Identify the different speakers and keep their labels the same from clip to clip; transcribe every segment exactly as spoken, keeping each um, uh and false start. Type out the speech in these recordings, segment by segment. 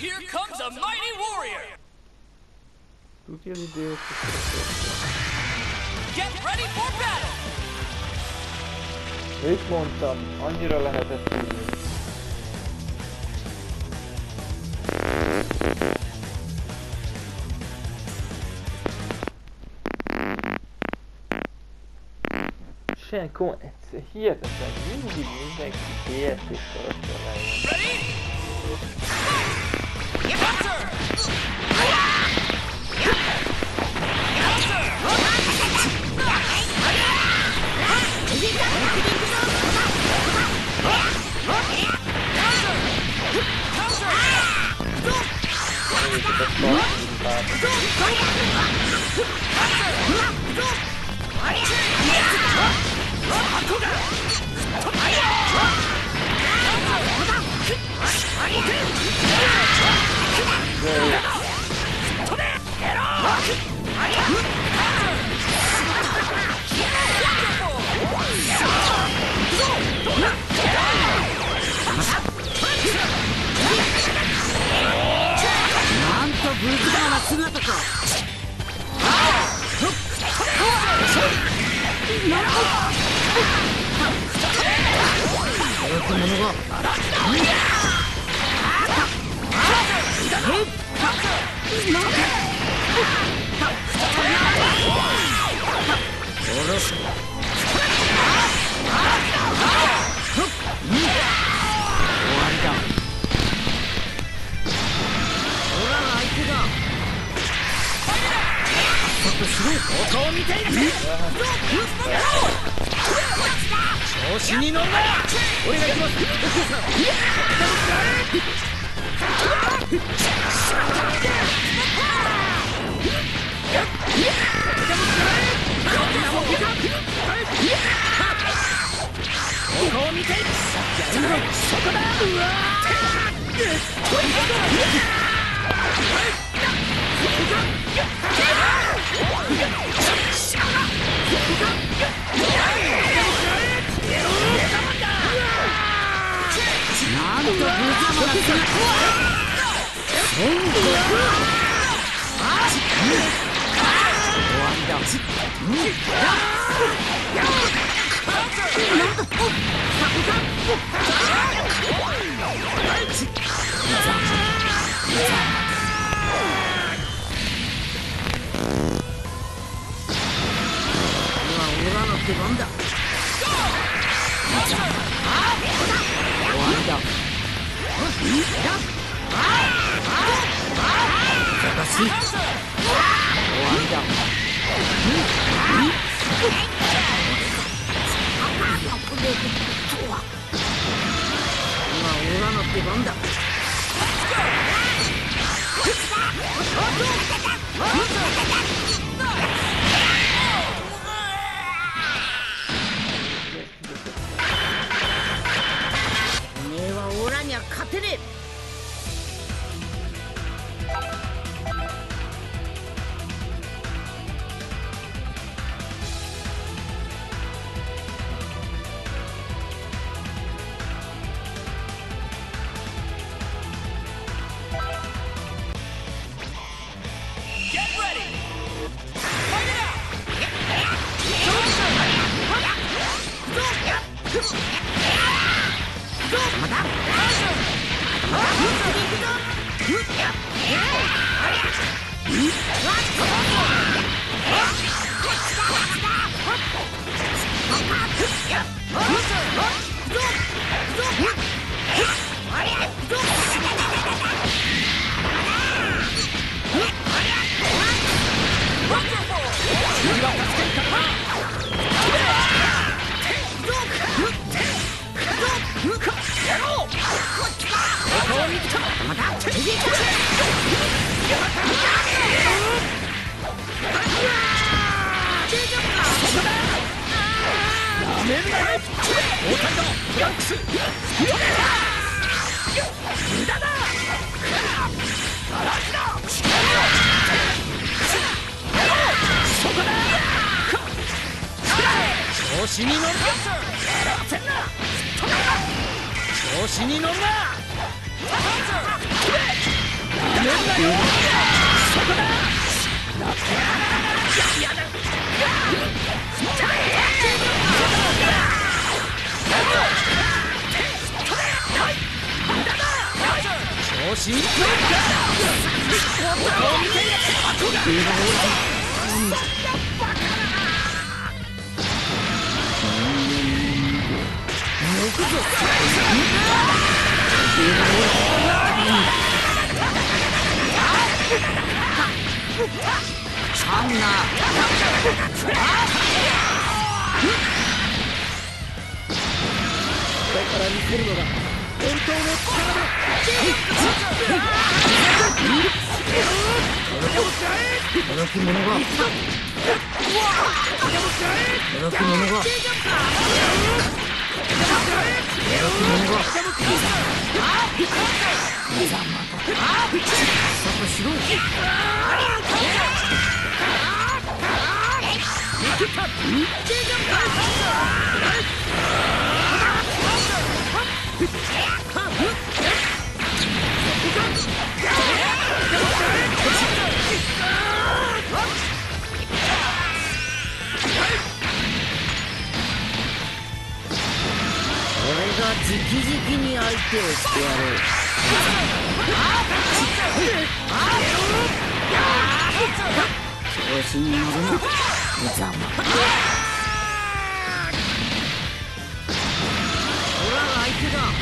Speaker 1: Here comes a mighty warrior.
Speaker 2: Tutti li devo
Speaker 1: Get ready for battle.
Speaker 2: Mit mondtam? Annyira lehetett tudni. Senkon egyszer hihetetlen, mindig mindenki értés tartja le.
Speaker 1: Ready? Counter!
Speaker 3: 調子いいか。あんなこれから見せるのが本当の力だ。届き者が届き者が届き者がそこしろ。俺が直々に相手をしてやろう。調子に乗るな、ざま。俺らが相手だ。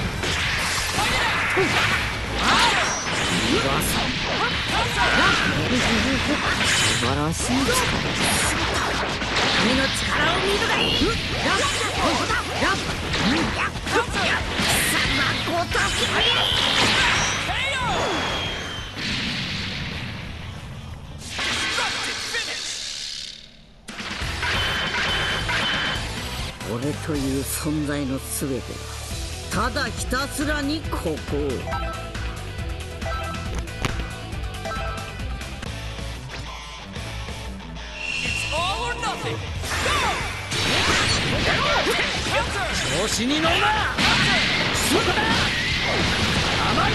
Speaker 3: 素晴らしい力。君の力を見るがいい。俺という存在のすべてはただひたすらにここを。調子に乗るな。そこだ。甘い。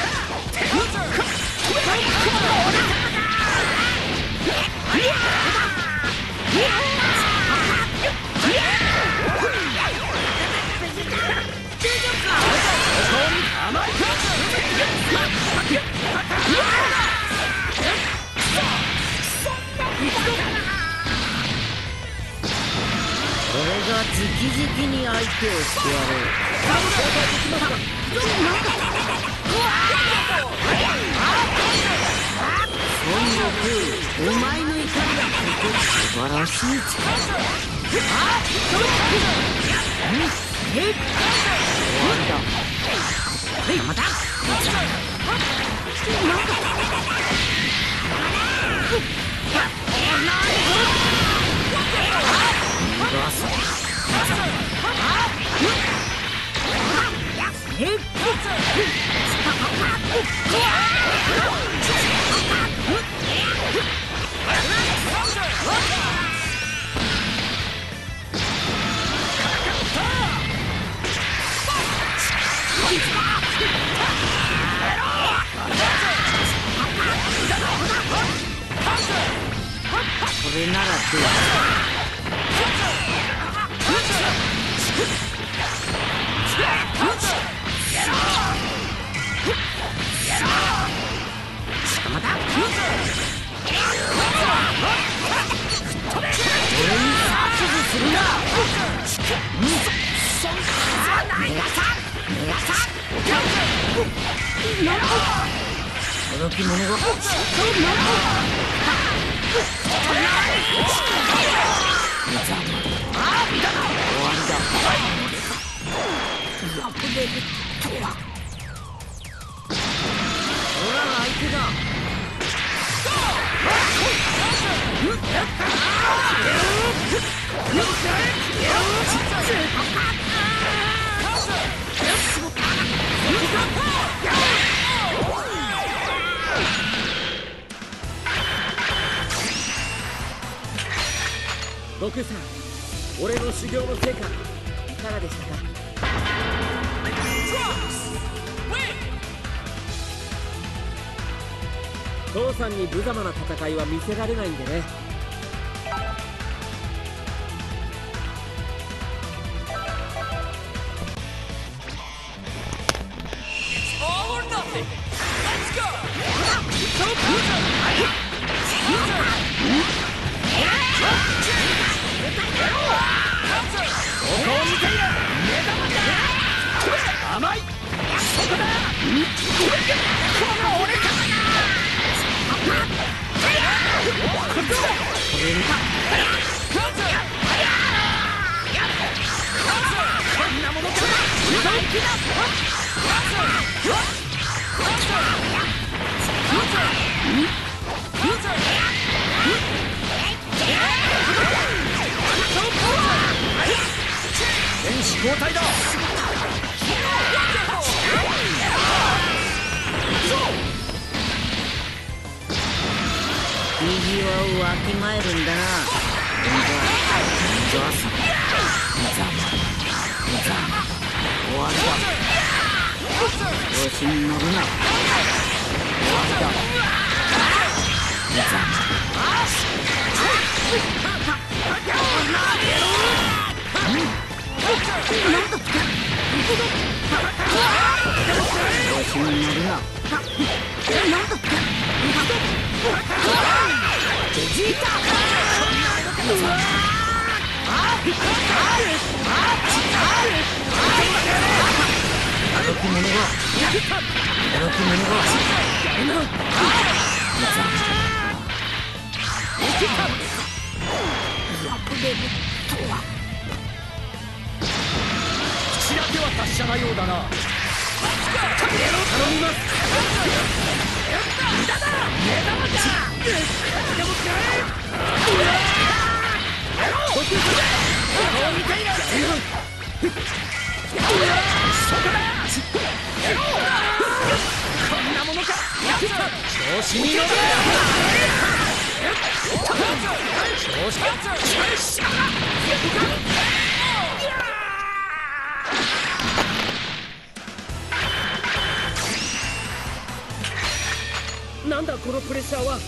Speaker 3: 俺が直々に相手をしてやろう。お前の怒りが素晴らしい力。またこれならどうだ。また俺に指図するな。届き者が終わりだ。破れるとは。俺らが相手だ。悟空さん、俺の修行の成果いかがでしたか。
Speaker 4: 父さんに無様な戦いは見せられないんでね。
Speaker 1: All or nothing. Let's go.
Speaker 3: 右輪をわきまえるんだな。終わりだ。調子に乗るな。終わりだ。調子に乗るな。ベジータ。やる気者がやる気者が
Speaker 4: 口だけは達者なようだな。頼みます。無駄だ。目玉だ。でもくらえ。僕ここを見ている。そこだ。こんなものか。調子に乗る。調子なんだこのプレッシャーは。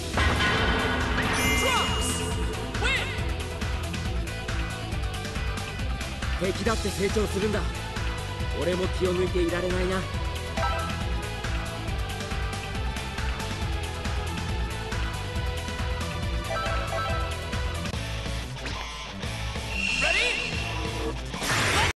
Speaker 4: 敵だって成長するんだ。俺も気を抜いていられないな。